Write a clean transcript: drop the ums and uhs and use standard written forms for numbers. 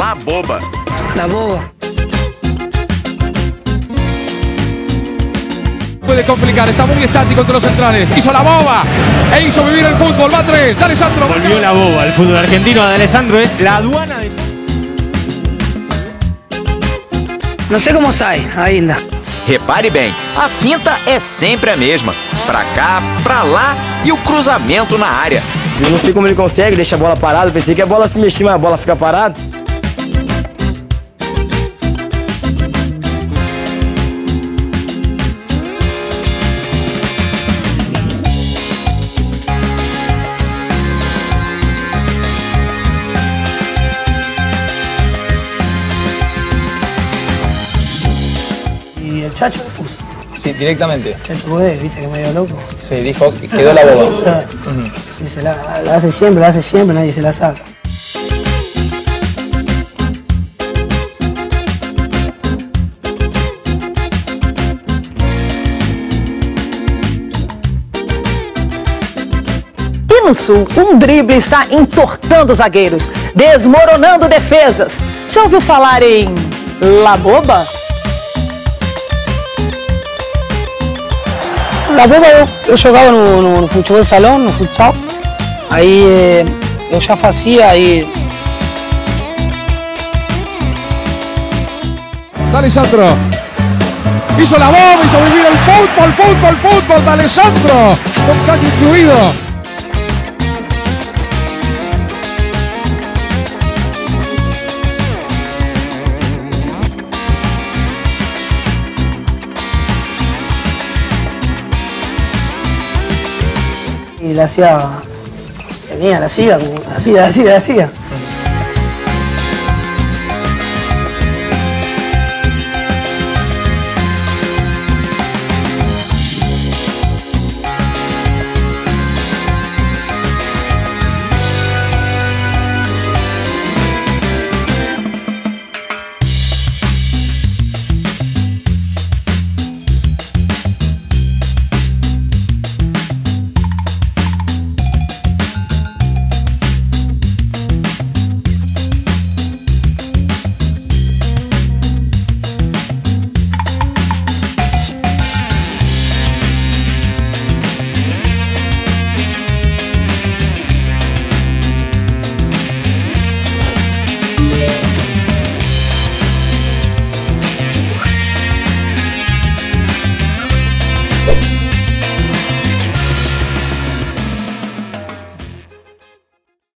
La Boba. La Boba. Puede complicar, está muy estático entre los centrales. Hizo La Boba e hizo vivir el fútbol. Va 3, de Alessandro. Volvió La Boba. El fútbol argentino de Alessandro es la aduana de... Não sei como sai ainda. Repare bem, a finta é sempre a mesma. Pra cá, pra lá e o cruzamento na área. Eu não sei como ele consegue, deixa a bola parada. Pensei que a bola se mexia, mas a bola fica parada. Y el Chacho lo puso. Sí, directamente. El Chacho Godé, viste que medio loco. Sí, dijo que quedó La Boba. O sea, dice, la hace siempre, nadie se la saca. E no Sul, um drible está entortando zagueiros, desmoronando defesas. Já ouviu falar em La Boba? La Boba eu jogava no futebol de salão, no futsal. Aí eu já fazia aí. De Alessandro. Hizo La Boba, hizo vivir el fútbol de Alessandro. Con caño incluido. Y la hacía, la hacía,